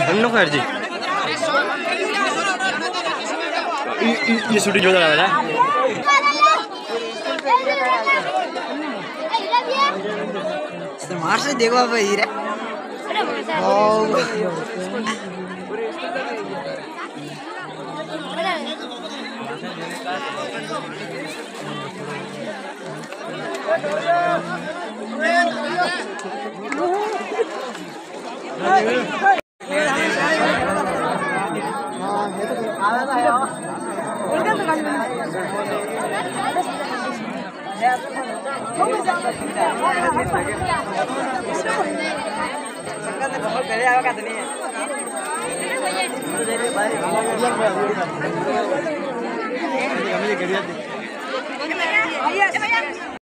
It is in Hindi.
अन्नो खैर जी ये शूटिंग जो लगा रहा है मार से देखो अब हीरे